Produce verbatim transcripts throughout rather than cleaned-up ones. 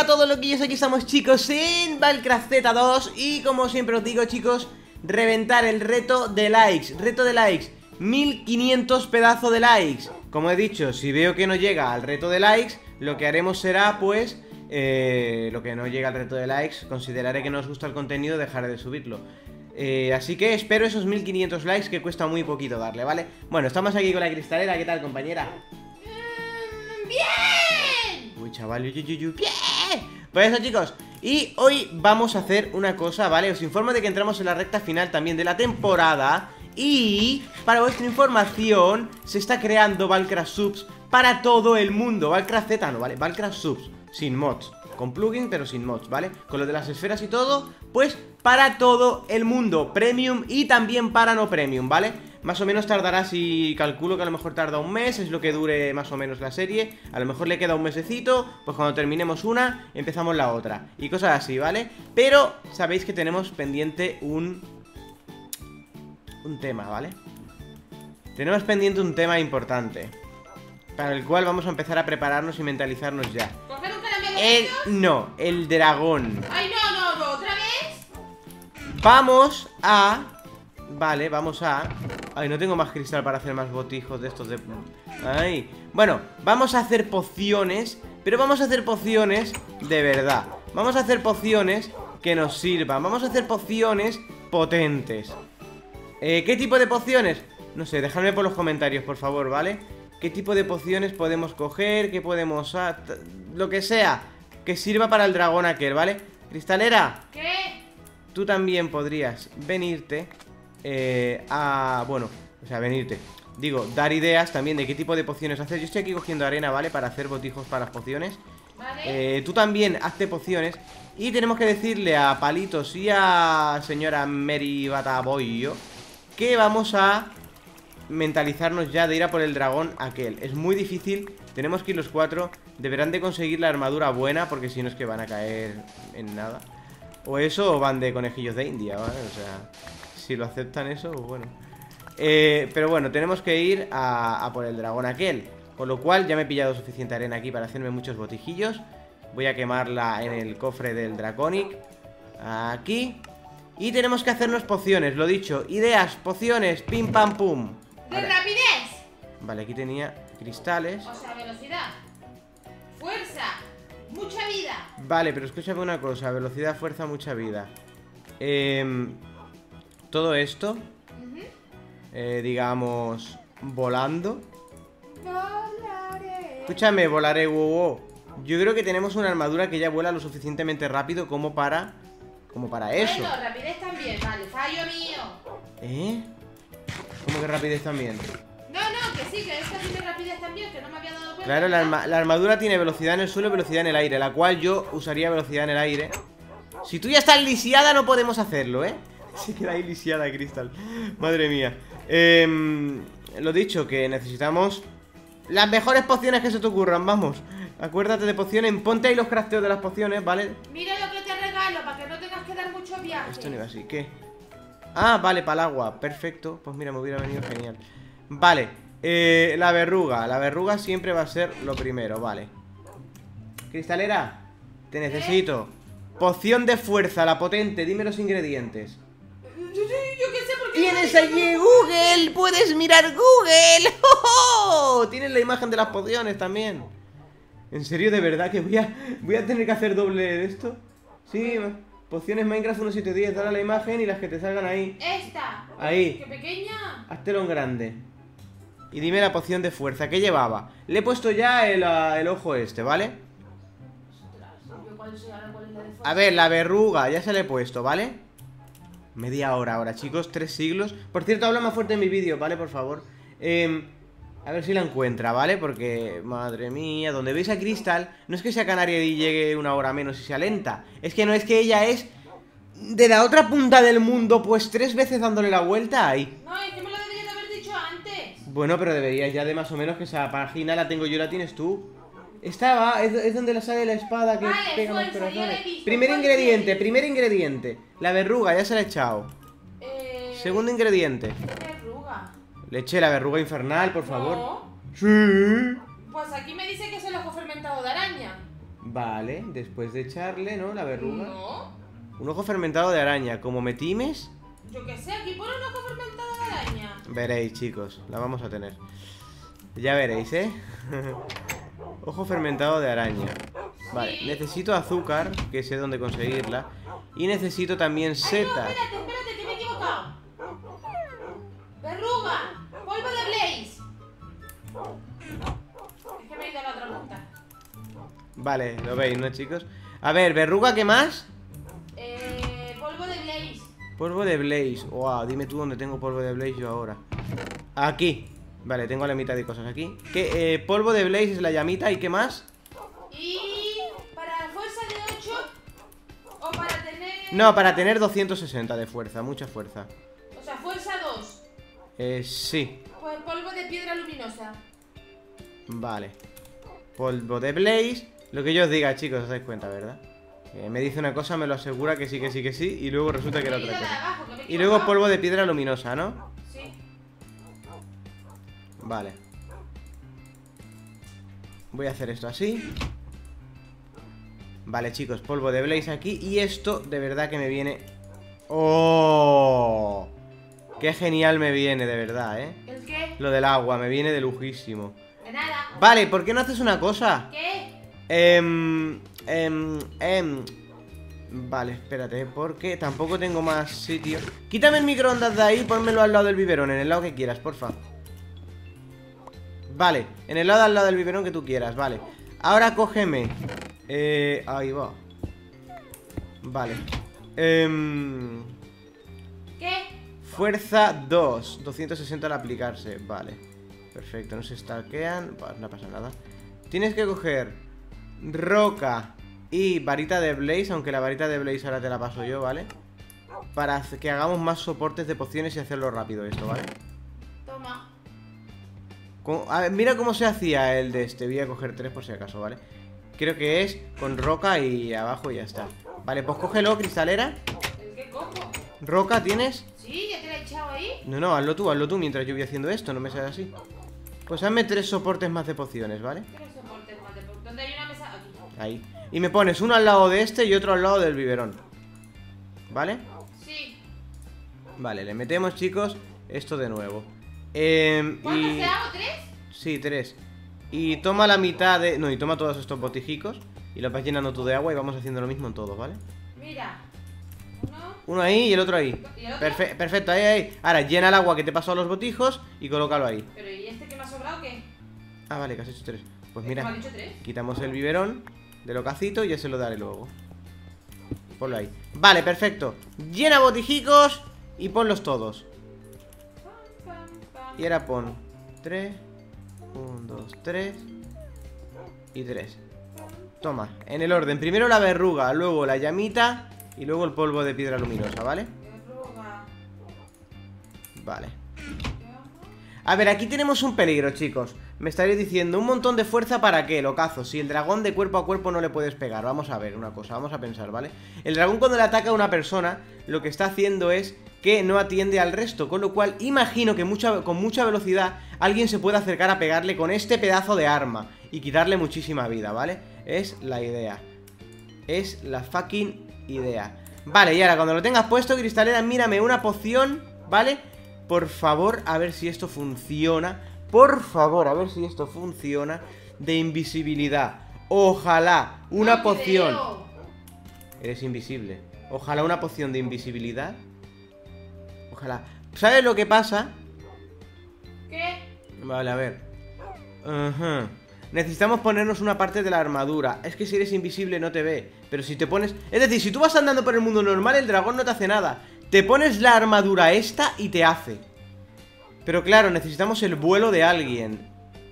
Hola a todos loquillos, aquí estamos chicos en Valcraft Z dos. Y como siempre os digo chicos, reventar el reto de likes. Reto de likes, mil quinientos pedazos de likes. Como he dicho, si veo que no llega al reto de likes, lo que haremos será pues eh, lo que no llega al reto de likes, consideraré que no os gusta el contenido, dejaré de subirlo. eh, Así que espero esos mil quinientos likes, que cuesta muy poquito darle, ¿vale? Bueno, estamos aquí con la cristalera. ¿Qué tal, compañera? Mm, ¡Bien! Uy, chaval, uy, uy, uy, bien. Pues eso, chicos, y hoy vamos a hacer una cosa, ¿vale? Os informo de que entramos en la recta final también de la temporada. Y para vuestra información, se está creando Valcraft Subs para todo el mundo. Valcraft Z no, ¿vale? Valcraft Subs, sin mods, con plugin pero sin mods, ¿vale? Con lo de las esferas y todo, pues para todo el mundo, premium y también para no premium, ¿vale? Más o menos tardará, si calculo que a lo mejor tarda un mes, es lo que dure más o menos la serie. A lo mejor le queda un mesecito, pues cuando terminemos una, empezamos la otra y cosas así, ¿vale? Pero sabéis que tenemos pendiente un... un tema, ¿vale? Tenemos pendiente un tema importante, para el cual vamos a empezar a prepararnos y mentalizarnos ya. ¿Coger un caramelo? El... no, el dragón. Ay, no, no, no, ¿otra vez? Vamos a... Vale, vamos a... Ay, no tengo más cristal para hacer más botijos de estos de... Ay. Bueno, vamos a hacer pociones, pero vamos a hacer pociones de verdad. Vamos a hacer pociones que nos sirvan. Vamos a hacer pociones potentes. eh, ¿Qué tipo de pociones? No sé, dejadme por los comentarios, por favor, ¿vale? ¿Qué tipo de pociones podemos coger? ¿Qué podemos...? Ah, lo que sea que sirva para el dragón aquel, ¿vale? Cristalera, ¿Qué? tú también podrías venirte eh, a... Bueno, o sea, venirte digo, dar ideas también de qué tipo de pociones hacer. Yo estoy aquí cogiendo arena, ¿vale? Para hacer botijos para las pociones. Vale. eh, Tú también hazte pociones. Y tenemos que decirle a Palitos y a señora Mary Bataboyo que vamos a mentalizarnos ya de ir a por el dragón aquel. Es muy difícil, tenemos que ir los cuatro. Deberán de conseguir la armadura buena, porque si no es que van a caer en nada. O eso, o van de conejillos de India, ¿vale? O sea, si lo aceptan eso, pues bueno. eh, Pero bueno, tenemos que ir a, a por el dragón aquel. Con lo cual ya me he pillado suficiente arena aquí para hacerme muchos botijillos. Voy a quemarla en el cofre del Draconic, aquí. Y tenemos que hacernos pociones, lo dicho. Ideas, pociones, pim pam pum. ¿De Vale. rapidez? Vale, aquí tenía cristales. O sea, velocidad. Fuerza. Mucha vida. Vale, pero escúchame una cosa. Velocidad, fuerza, mucha vida. eh, Todo esto, Ujú. eh, digamos, volando. Volaré. Escúchame, volaré, wow, wow. Yo creo que tenemos una armadura que ya vuela lo suficientemente rápido como para... Como para eso. Bueno, rapidez también, vale, fallo mío. ¿Eh? ¿Cómo que rapidez también? No, no, que sí, que esta tiene rapidez también, que no me había dado cuenta. Claro, la, arma la armadura tiene velocidad en el suelo y velocidad en el aire, la cual yo usaría velocidad en el aire. Si tú ya estás lisiada no podemos hacerlo, ¿eh? Se queda ahí lisiada, Crystal. Madre mía. eh, Lo dicho, que necesitamos las mejores pociones que se te ocurran, vamos. Acuérdate de pociones, ponte ahí los crafteos de las pociones, ¿vale? Mira lo que te regalo, para que no tengas que dar mucho viaje. Esto no iba así, ¿qué? Ah, vale, para el agua, perfecto. Pues mira, me hubiera venido genial. Vale, eh, la verruga. La verruga siempre va a ser lo primero, vale. Cristalera, te necesito. Poción de fuerza, la potente, dime los ingredientes. Yo, yo, yo qué sé por qué. ¡Tienes allí Google! ¡Puedes mirar Google! ¡Oh! Tienes la imagen de las pociones también. ¿En serio, de verdad que voy a, voy a tener que hacer doble de esto? Sí, pociones Minecraft uno siete diez, dale a la imagen y las que te salgan ahí. Esta. Ahí. Qué pequeña. Háztelo en grande. Y dime la poción de fuerza, ¿qué llevaba? Le he puesto ya el, uh, el ojo este, ¿vale? Ostras, yo cuál es, ahora cuál es la de fuerza. A ver, la verruga, ya se le he puesto, ¿vale? Media hora ahora, chicos, tres siglos. Por cierto, habla más fuerte en mi vídeo, ¿vale? Por favor. Eh, a ver si la encuentra, ¿vale? Porque, madre mía, donde veis a Crystal, no es que sea canaria y llegue una hora menos y sea lenta. Es que no, es que ella es de la otra punta del mundo, pues tres veces dándole la vuelta ahí. No, es que me lo deberías de haber dicho antes. Bueno, pero deberías ya de más o menos que esa página la tengo yo, la tienes tú. Esta va, es, es donde le sale la espada que Vale, pega los fuerza, ya la he corazones. visto, Primer fuerza. ingrediente, primer ingrediente. La verruga, ya se la he echado. Eh... Segundo ingrediente. Verruga. Le eché la verruga infernal, por favor. No. Sí. Pues aquí me dice que es el ojo fermentado de araña. Vale, después de echarle, ¿no? La verruga. No. Un ojo fermentado de araña. Como me times, Yo qué sé, aquí pone un ojo fermentado de araña. veréis, chicos, la vamos a tener. Ya veréis, ¿eh? Ojo fermentado de araña. Vale, Sí. necesito azúcar, que sé dónde conseguirla. Y necesito también Ay, no, setas. espérate, espérate, que me he equivocado. Verruga, polvo de Blaze. Es que me he ido a la otra punta. Vale, lo veis, ¿no, chicos? A ver, verruga, ¿qué más? Eh, polvo de Blaze. Polvo de Blaze. Wow, dime tú dónde tengo polvo de Blaze yo ahora. Aquí. Vale, tengo la mitad de cosas aquí. ¿Qué? Eh, polvo de Blaze es la llamita. ¿Y qué más? Y para fuerza de ocho o para tener... No, para tener doscientos sesenta de fuerza. Mucha fuerza. O sea, fuerza dos. Eh, sí. Pues polvo de piedra luminosa. Vale. Polvo de Blaze. Lo que yo os diga, chicos, os dais cuenta, ¿verdad? Eh, me dice una cosa, me lo asegura que sí, que sí, que sí. Y luego resulta que era Me he otra ido de cosa. abajo, que me he Y luego equivocado. polvo de piedra luminosa, ¿no? Sí. Vale. Voy a hacer esto así. Vale, chicos, polvo de Blaze aquí. Y esto de verdad que me viene... ¡Oh! ¡Qué genial me viene, de verdad, eh! ¿El qué? Lo del agua, me viene de lujísimo. De nada. Vale, ¿por qué no haces una cosa? ¿Qué? Em, em, em. Vale, espérate, porque tampoco tengo más sitio. Quítame el microondas de ahí y pónmelo al lado del biberón, en el lado que quieras, porfa. Vale, en el lado al lado del biberón que tú quieras, vale. Ahora cógeme. Eh, ahí va. Vale. Em, ¿Qué? fuerza dos. doscientos sesenta al aplicarse, vale. Perfecto, no se stalkean. Bah, no pasa nada. Tienes que coger roca y varita de Blaze, aunque la varita de Blaze ahora te la paso yo, ¿vale? Para que hagamos más soportes de pociones y hacerlo rápido esto, ¿vale? Toma. Con- a ver, mira cómo se hacía el de este. Voy a coger tres por si acaso, ¿vale? Creo que es con roca y abajo y ya está. Vale, pues cógelo, cristalera. ¿El qué cojo? ¿Roca tienes? Sí, ya te la he echado ahí. No, no, hazlo tú, hazlo tú mientras yo voy haciendo esto, no me seas así. Pues hazme tres soportes más de pociones, ¿vale? Tres soportes más de por- ¿Dónde hay una mesa? Aquí. Ahí. Y me pones uno al lado de este y otro al lado del biberón. ¿Vale? Sí. Vale, le metemos, chicos, esto de nuevo. Eh, ¿Cuántos y... te hago? ¿Tres? Sí, tres. Y toma la mitad de... No, y toma todos estos botijicos y los vas llenando tú de agua y vamos haciendo lo mismo en todos, ¿vale? Mira. Uno. Uno ahí y el otro ahí. ¿Y el otro? Perfe- perfecto, ahí, ahí. Ahora llena el agua que te pasó a los botijos y colócalo ahí. Pero ¿y este que me ha sobrado qué? Ah, vale, que has hecho tres. Pues ¿Me mira, has dicho tres? quitamos el biberón del ocacito y ya se lo daré luego. Ponlo ahí. Vale, perfecto. Llena botijicos y ponlos todos. Pam, pam, pam. Y ahora pon tres. Un, dos, tres. Y tres. Toma, en el orden. Primero la verruga, luego la llamita y luego el polvo de piedra luminosa, ¿vale? Verruga. Vale. A ver, aquí tenemos un peligro, chicos. Me estaréis diciendo, ¿un montón de fuerza para qué, locazo? Si el dragón de cuerpo a cuerpo no le puedes pegar. Vamos a ver una cosa, vamos a pensar, ¿vale? El dragón cuando le ataca a una persona, lo que está haciendo es que no atiende al resto. Con lo cual, imagino que mucha, con mucha velocidad alguien se puede acercar a pegarle con este pedazo de arma y quitarle muchísima vida, ¿vale? Es la idea. Es la fucking idea. Vale, y ahora cuando lo tengas puesto, cristalera, mírame una poción, ¿vale? Por favor, a ver si esto funciona. Por favor, a ver si esto funciona. De invisibilidad. Ojalá una No poción. creo. Eres invisible. Ojalá una poción de invisibilidad. Ojalá. ¿Sabes lo que pasa? ¿Qué? Vale, a ver. Ajá. Necesitamos ponernos una parte de la armadura. Es que si eres invisible no te ve. Pero si te pones... Es decir, si tú vas andando por el mundo normal, el dragón no te hace nada. Te pones la armadura esta y te hace. Pero claro, necesitamos el vuelo de alguien.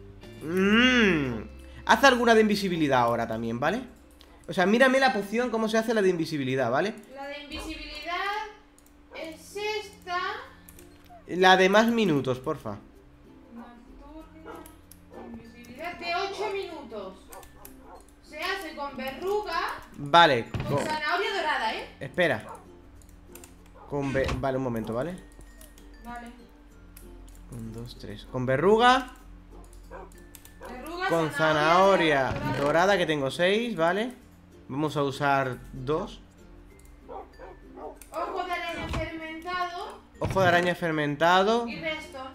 Mmm. Haz alguna de invisibilidad ahora también, ¿vale? O sea, mírame la poción, cómo se hace la de invisibilidad, ¿vale? La de invisibilidad es esta. La de más minutos, porfa. Nocturna. Invisibilidad de ocho minutos. Se hace con verruga. Vale, Con co- zanahoria dorada, ¿eh? espera. Con ve- Vale, un momento, ¿vale? Vale. Un, dos, tres. Con verruga. Verruga, con zanahoria dorada, que tengo seis, ¿vale? Vamos a usar dos. Ojo de araña fermentado. Ojo de araña fermentado. Y redstone.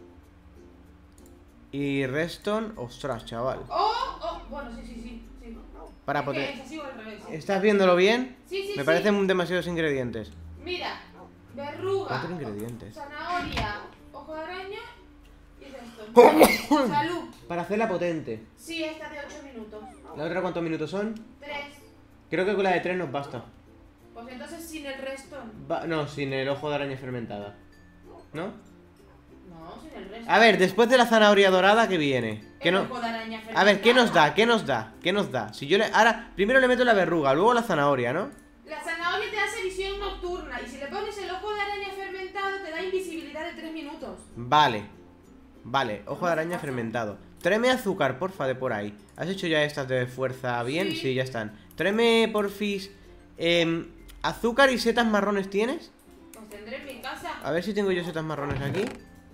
Y redstone. Ostras, chaval. Oh, oh, bueno, sí, sí, sí, sí. Para Es que poder... es así o al revés, sí. ¿Estás viéndolo bien? Sí, sí, Me sí. parecen demasiados ingredientes. Mira, verruga, Cuatro ingredientes. zanahoria, ojo de araña y redstone. Salud. Para hacerla potente. Sí, esta de ocho minutos. ¿La otra cuántos minutos son? Tres. Creo que con la de tres nos basta. Pues entonces sin el redstone. Va- no, sin el ojo de araña fermentada. ¿No? No, sin el redstone. A ver, después de la zanahoria dorada, ¿qué viene? ¿Qué El no... ojo de araña A ver, ¿qué nos fermentada. da? ¿Qué nos da? ¿Qué nos da? Si yo le... Ahora, primero le meto la verruga, luego la zanahoria, ¿no? La zanahoria te hace visión nocturna y si le pones el ojo de araña fermentado te da invisibilidad de tres minutos. Vale. Vale, ojo de araña fermentado. Tráeme azúcar, porfa, de por ahí. ¿Has hecho ya estas de fuerza bien? Sí. Sí, ya están. Tráeme, porfis, eh, azúcar y setas marrones, ¿tienes? Pues tendré en mi casa. A ver si tengo yo setas marrones aquí.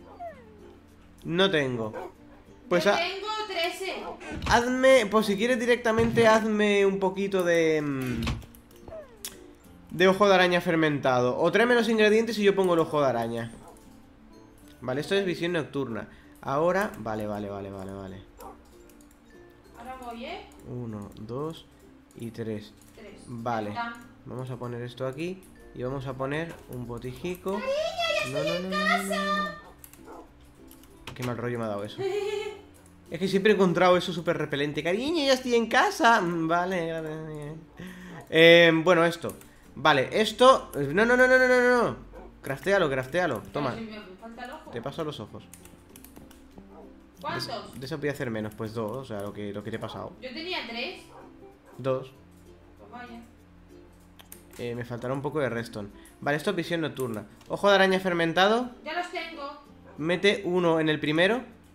No tengo. Pues Yo ha- tengo trece. hazme, pues si quieres directamente, hazme un poquito de... mm, de ojo de araña fermentado. O tráeme los ingredientes y yo pongo el ojo de araña. Vale, esto es visión nocturna. Ahora, vale, vale, vale, vale, vale. Ahora voy, ¿eh? Uno, dos y tres. Tres. Vale. Está. Vamos a poner esto aquí. Y vamos a poner un botijico. No, no, no, no, no, no. Qué mal rollo me ha dado eso. Es que siempre he encontrado eso súper repelente. Cariño, ya estoy en casa. Mm, Vale, gracias. Eh, bueno, esto. Vale, esto. No, no, no, no, no, no, no. Craftéalo, craftéalo. Toma, Pero si me falta el ojo. te paso los ojos. ¿Cuántos? De eso voy a hacer menos, pues dos. O sea, lo que, lo que te he pasado. Yo tenía tres. Dos. Pues vaya. Eh, me faltará un poco de redstone. Vale, esto es visión nocturna. Ojo de araña fermentado. Ya los tengo. Mete uno en el primero.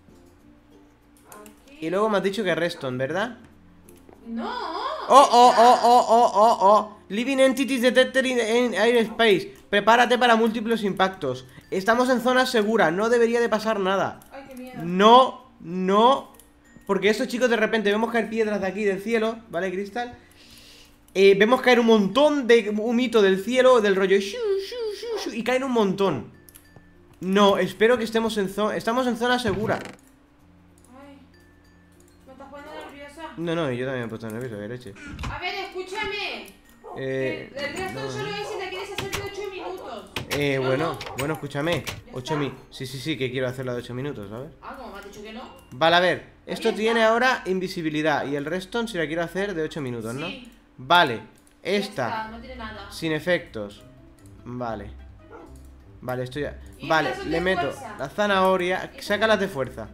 Aquí. Y luego me has dicho que redstone, ¿verdad? No. Oh, oh, oh, oh, oh, oh, oh. Living entities detected in, in airspace. Prepárate para múltiples impactos. Estamos en zona segura, no debería de pasar nada. Ay, qué miedo. No, no. Porque estos chicos de repente vemos caer piedras de aquí del cielo, ¿vale, Crystal? Eh, vemos caer un montón de humito del cielo, del rollo shu, shu, shu, shu, y caen un montón. No, espero que estemos en zona... Estamos en zona segura. Ay. Me estás poniendo nerviosa. No, no, yo también me he puesto nervioso, de leche. A ver, escúchame. Eh, el el resto no. solo es si la quieres hacer de ocho minutos. Eh, No, bueno, no. bueno, escúchame. Ya ocho está. mi... Sí, sí, sí, que quiero hacerla de ocho minutos, ¿sabes? Ah, como me has dicho que no. Vale, a ver. Esto está. tiene ahora invisibilidad. Y el redstone si la quiero hacer de ocho minutos, ¿no? Sí. Vale. Ya Esta, está, no tiene nada. sin efectos. Vale. Vale, esto ya... Y Vale, estas son le de meto fuerza. la zanahoria. Sácalas de fuerza.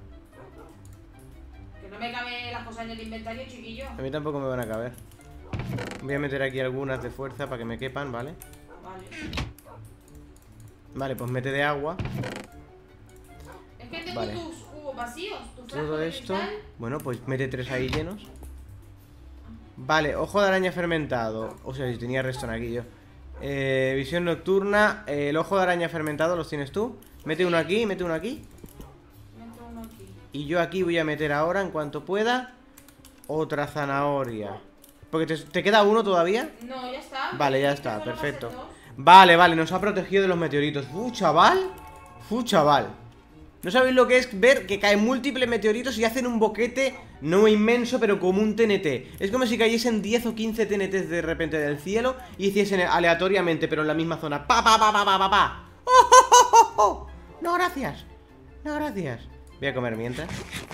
Que no me caben las cosas en el inventario, chiquillo. A mí tampoco me van a caber. Voy a meter aquí algunas de fuerza para que me quepan, ¿vale? Vale. Vale, pues mete de agua. Es que tengo Vale. tus cubos vacíos, tus frascos Todo de esto. cristal. Bueno, pues mete tres ahí llenos. Vale, ojo de araña fermentado. O sea, si tenía redstone aquí yo. Eh, visión nocturna. eh, el ojo de araña fermentado los tienes tú. Mete uno aquí, mete uno aquí. Meto uno aquí. Y yo aquí voy a meter ahora, en cuanto pueda, otra zanahoria. Porque te, ¿te queda uno todavía. No, ya está. Vale, ya Es que está, solo va a ser perfecto. dos. Vale, vale, nos ha protegido de los meteoritos. ¡Fu, chaval! ¡Fu, chaval! ¿No sabéis lo que es ver que caen múltiples meteoritos y hacen un boquete no inmenso, pero como un T N T? Es como si cayesen diez o quince T N Ts de repente del cielo y hiciesen aleatoriamente, pero en la misma zona. ¡Pa, pa, pa, pa, pa, pa, pa! ¡Oh, oh, oh, oh, oh! No, gracias. No, gracias. Voy a comer mientras.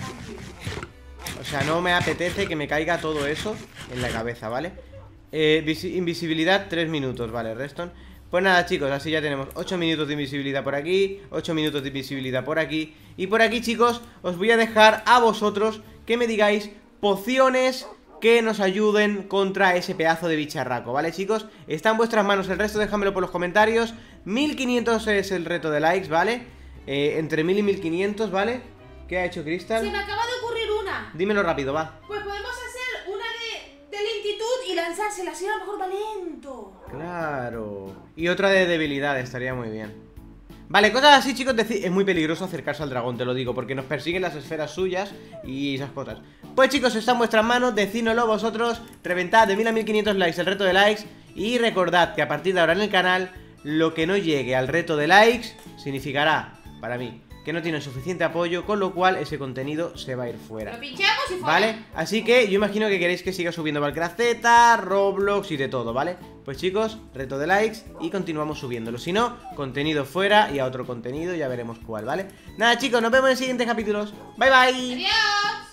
O sea, no me apetece que me caiga todo eso en la cabeza, ¿vale? Eh, visi- invisibilidad, tres minutos, vale, Redstone. Pues nada, chicos, así ya tenemos ocho minutos de invisibilidad por aquí, ocho minutos de invisibilidad por aquí. Y por aquí, chicos, os voy a dejar a vosotros que me digáis pociones que nos ayuden contra ese pedazo de bicharraco, ¿vale, chicos? Está en vuestras manos, el resto déjamelo por los comentarios. Mil quinientos es el reto de likes, ¿vale? Eh, entre mil y mil quinientos, ¿vale? ¿Qué ha hecho Crystal? Se me acaba de ocurrir una. Dímelo rápido, va. Pues podemos hacer una de, de lentitud y lanzársela, así a lo mejor va lento. Claro. Y otra de debilidad, estaría muy bien. Vale, cosas así, chicos, deci- es muy peligroso acercarse al dragón, te lo digo, porque nos persiguen las esferas suyas y esas cosas. Pues chicos, está en vuestras manos, decídnoslo vosotros, reventad de mil a mil quinientos likes el reto de likes. Y recordad que a partir de ahora en el canal, lo que no llegue al reto de likes significará, para mí, que no tiene suficiente apoyo, con lo cual ese contenido se va a ir fuera. Lo pinchamos y fuera. ¿Vale? Así que yo imagino que queréis que siga subiendo Valkyria Z, Roblox y de todo, ¿vale? Pues chicos, reto de likes y continuamos subiéndolo. Si no, contenido fuera y a otro contenido, ya veremos cuál, ¿vale? Nada chicos, nos vemos en siguientes capítulos. Bye bye. Adiós.